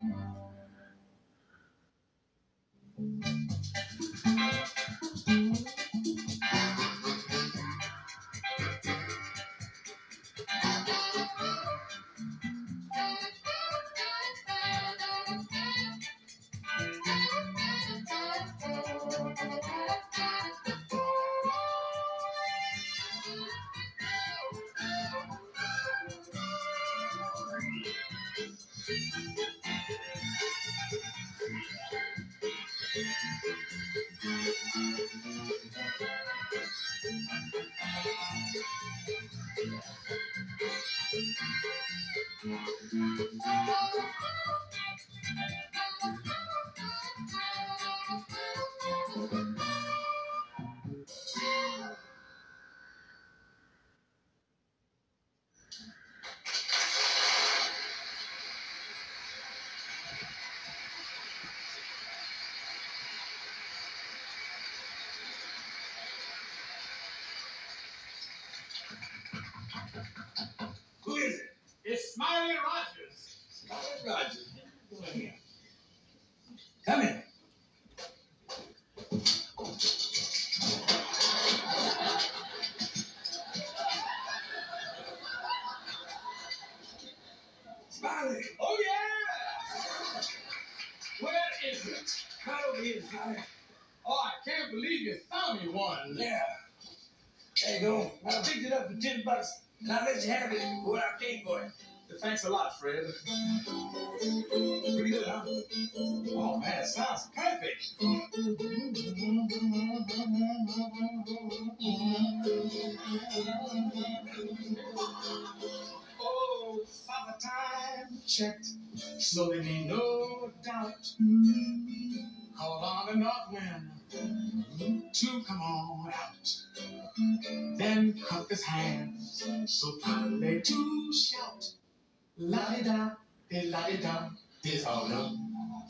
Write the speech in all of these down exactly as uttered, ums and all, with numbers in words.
Who is it? It's Smiley Rogers. Smiley Rogers. Come in here. Come in. Smiley. Oh, yeah. Where is it? Right over here, Smiley. Oh, I can't believe you found me one. Yeah. There you go. I picked it up for ten bucks, and I'll let you have it for what I paid for it. Thanks a lot, Fred. Pretty good, huh? Oh, man, it sounds perfect. Oh, Father Time checked, so there be no doubt. Call on the north wind to come on out. Then cup his hands, so finally to shout. La-di-da, di-la-di-da, dis autumn.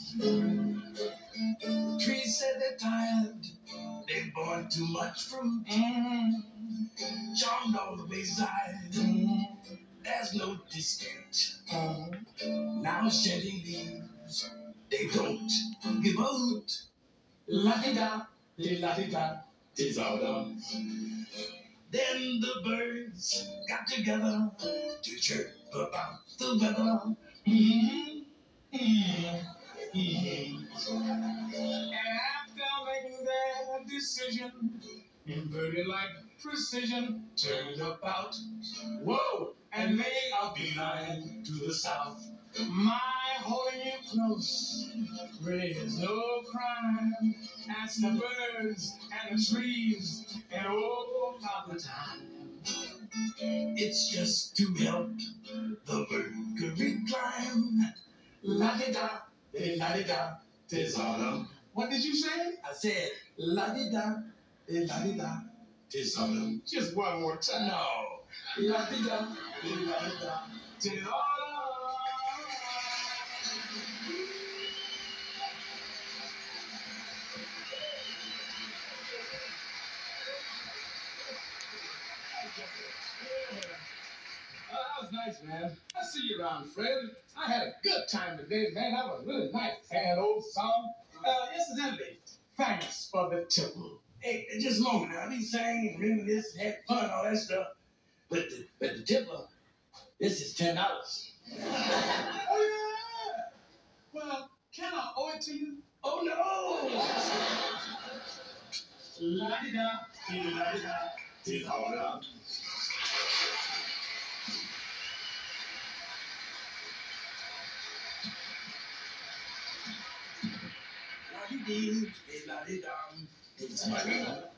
Trees said they're tired. They bought too much fruit. Mm-hmm. Charmed all the wayside. Mm-hmm. There's no dispute. Mm-hmm. Now shedding leaves, they don't give out. La-di-da, di-la-di-da, dis autumn. Then the birds got together to chirp about the weather. Mm-hmm. Mm-hmm. Mm-hmm. And after making their decision, inverted like precision, turned about, whoa, and made a beeline to the south. My holding you close really is no crime. Ask the birds and the trees and all of the time. It's just to help the Mercury climb. La-di-da, di-la-di-da, tis autumn. What did you say? I said, la-di-da, la-di-da, tis autumn. Just one more time. No. La-di-da, di-la-di-da, tis autumn. Oh, that was nice, man. I see you around, Fred. I had a good time today, man. That was really nice. Sad old song. Uh, incidentally, thanks for the tipple. Hey, just a moment now. These sang and reminisce, had fun, all that stuff. But the, but the tipper, this is ten dollars. Oh, yeah. Well, can I owe it to you? Oh, no. La-di-da, di-la-di-da, tis autumn. La-di-dee, la-di-dum, it's autumn.